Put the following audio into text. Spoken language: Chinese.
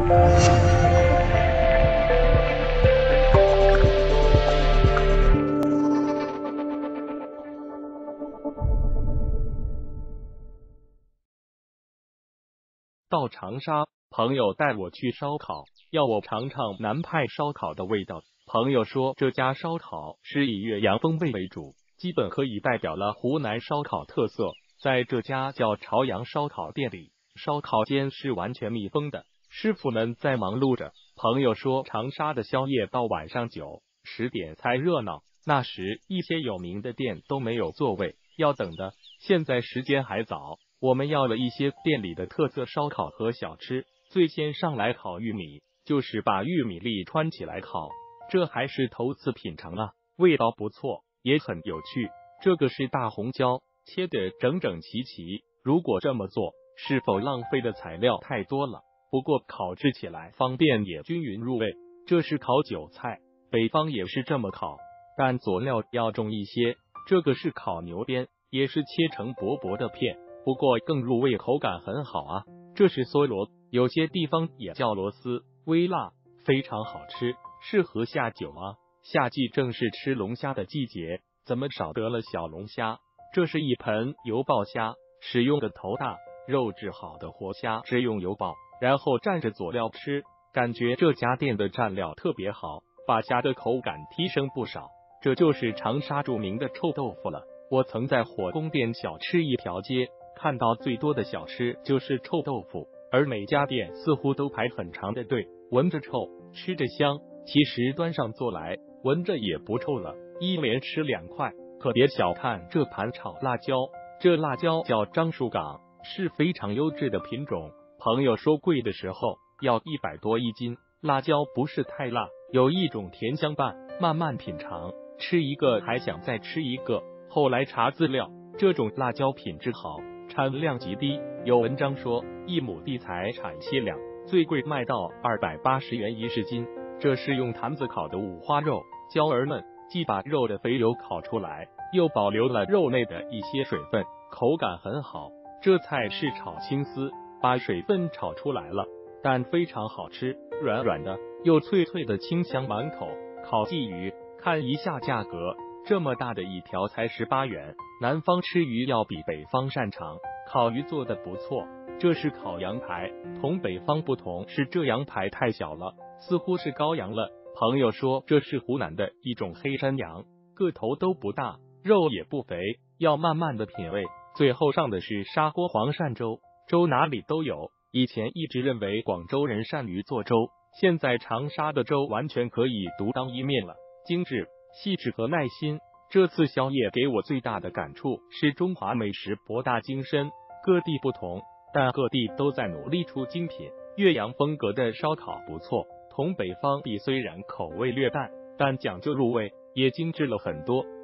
到长沙，朋友带我去烧烤，要我尝尝南派烧烤的味道。朋友说这家烧烤是以岳阳风味为主，基本可以代表了湖南烧烤特色。在这家叫朝阳烧烤店里，烧烤间是完全密封的，师傅们在忙碌着。朋友说长沙的宵夜到晚上9、10点才热闹，那时一些有名的店都没有座位，要等的。现在时间还早，我们要了一些店里的特色烧烤和小吃。最先上来烤玉米，就是把玉米粒穿起来烤，这还是头次品尝啊，味道不错，也很有趣。这个是大红椒，切得整整齐齐，如果这么做，是否浪费的材料太多了？不过烤制起来方便，也均匀入味。这是烤韭菜，北方也是这么烤，但佐料要重一些。这个是烤牛鞭，也是切成薄薄的片，不过更入味，口感很好啊。这是梭罗，有些地方也叫螺丝，微辣，非常好吃，适合下酒啊。夏季正是吃龙虾的季节，怎么少得了小龙虾？这是一盆油爆虾，使用的头大、肉质好的活虾，只用油爆，然后蘸着佐料吃。感觉这家店的蘸料特别好，把虾的口感提升不少。这就是长沙著名的臭豆腐了。我曾在火宫殿小吃一条街看到最多的小吃就是臭豆腐，而每家店似乎都排很长的队，闻着臭，吃着香，其实端上座来，闻着也不臭了。一连吃2块，可别小看这盘炒辣椒，这辣椒叫樟树岗，是非常优质的品种。朋友说贵的时候要100多一斤，辣椒不是太辣，有一种甜香拌，慢慢品尝，吃一个还想再吃一个。后来查资料，这种辣椒品质好，产量极低。有文章说1亩地才产7两，最贵卖到280元1斤。这是用坛子烤的五花肉，椒儿嫩，既把肉的肥油烤出来，又保留了肉内的一些水分，口感很好。这菜是炒青丝，把水分炒出来了，但非常好吃，软软的又脆脆的清香满口。烤鲫鱼，看一下价格，这么大的一条才18元。南方吃鱼要比北方擅长，烤鱼做的不错。这是烤羊排，同北方不同是这羊排太小了，似乎是羔羊了。朋友说这是湖南的一种黑山羊，个头都不大，肉也不肥，要慢慢的品味。最后上的是砂锅黄鳝粥，粥哪里都有。以前一直认为广州人善于做粥，现在长沙的粥完全可以独当一面了，精致、细致和耐心。这次宵夜给我最大的感触是中华美食博大精深，各地不同，但各地都在努力出精品。岳阳风格的烧烤不错，同北方比虽然口味略淡，但讲究入味，也精致了很多。